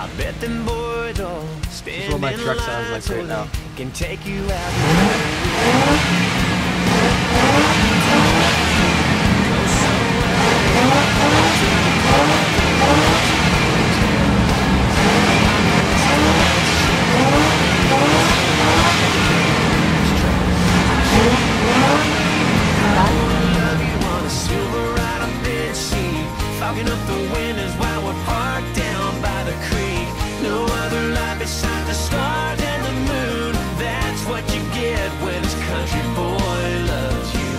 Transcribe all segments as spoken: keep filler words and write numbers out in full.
I bet them boys all stand That's what my in truck line sounds like so right now. they can take you out. Go fogging up the windows while we're parked down by the creek. No other life besides the stars and the moon. That's what you get when this country boy loves you.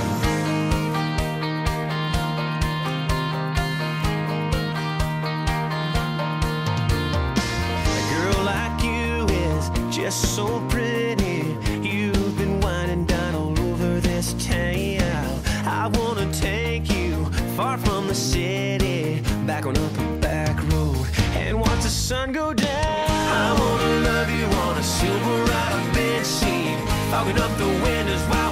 A girl like you is just so pretty. You've been wine and dine all over this town. I wanna take you far from the city, back on up a back road, and watch the sun go down. I wanna love you on a silver out of bed sheet, fogging up the windows while